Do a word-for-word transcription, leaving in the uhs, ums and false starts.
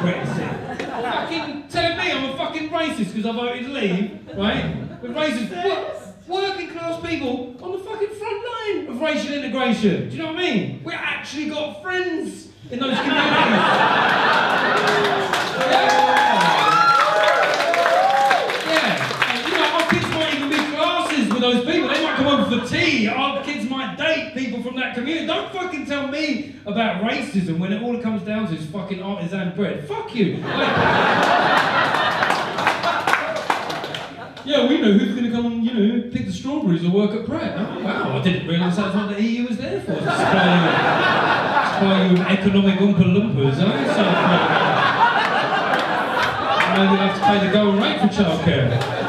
Brexit. Fucking telling me I'm a fucking racist because I voted leave, right? We're racist. What? Working class people on the fucking front line of racial integration. Do you know what I mean? We've actually got friends in those communities. Yeah. Yeah. And, you know, our kids might even be classes with those people. They might come over for tea. Our kids might date people from that community. Don't fucking tell me about racism when it all it comes down to is fucking artisan bread. Fuck you. Like, yeah, we know who's going to come and, you know, pick the strawberries or work at Pratt. Oh, wow, I didn't realise that's what the E U was there for. To supply you, supply you with economic Oompa Loompas, eh? So, uh, maybe you'll have to pay the going rate for childcare.